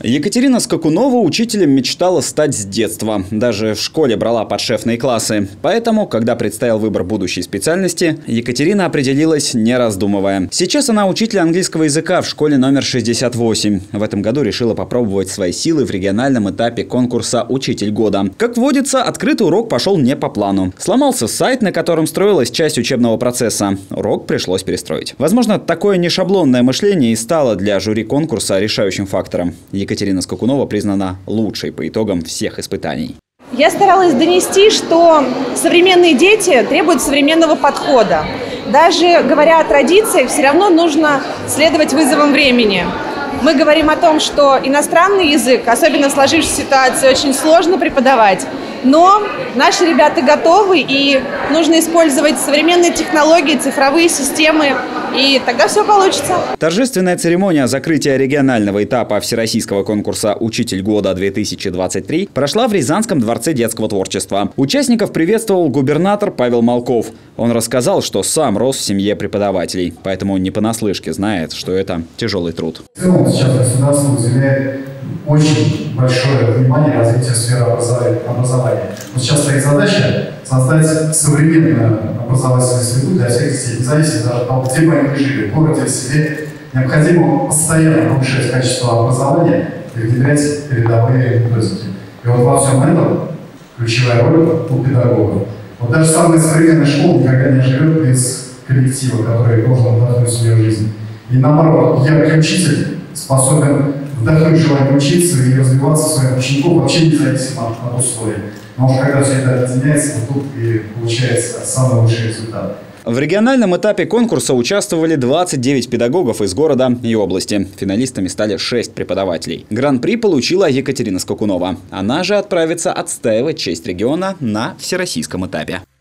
Екатерина Скакунова учителем мечтала стать с детства. Даже в школе брала подшефные классы. Поэтому, когда предстоял выбор будущей специальности, Екатерина определилась, не раздумывая. Сейчас она учитель английского языка в школе номер 68. В этом году решила попробовать свои силы в региональном этапе конкурса «Учитель года». Как водится, открытый урок пошел не по плану. Сломался сайт, на котором строилась часть учебного процесса. Урок пришлось перестроить. Возможно, такое нешаблонное мышление и стало для жюри конкурса решающим фактором. Екатерина Скакунова признана лучшей по итогам всех испытаний. Я старалась донести, что современные дети требуют современного подхода. Даже говоря о традициях, все равно нужно следовать вызовам времени. Мы говорим о том, что иностранный язык, особенно в сложившейся ситуации, очень сложно преподавать. Но наши ребята готовы, и нужно использовать современные технологии, цифровые системы, и тогда все получится. Торжественная церемония закрытия регионального этапа всероссийского конкурса «Учитель года-2023» прошла в Рязанском дворце детского творчества. Участников приветствовал губернатор Павел Малков. Он рассказал, что сам рос в семье преподавателей, поэтому не понаслышке знает, что это тяжелый труд. В целом сейчас государство уделяет очень большое внимание развитию сферы образования. Вот сейчас стоит задача создать современную образовательную среду для всех детей, независимо даже от того, где бы они жили, в городе, в селе. Необходимо постоянно повышать качество образования и внедрять передовые методики. И вот во всем этом ключевая роль у педагогов. Вот даже самая современная школа никогда не живет без коллектива, который должен вдохнуть в свою жизнь. И наоборот, яркий учитель способен вдохнуть желание учиться и развиваться своих учеников вообще независимо от условий. Но уж когда все это объединяется, вот тут и получается самый лучший результат. В региональном этапе конкурса участвовали 29 педагогов из города и области. Финалистами стали 6 преподавателей. Гран-при получила Екатерина Скакунова. Она же отправится отстаивать честь региона на всероссийском этапе.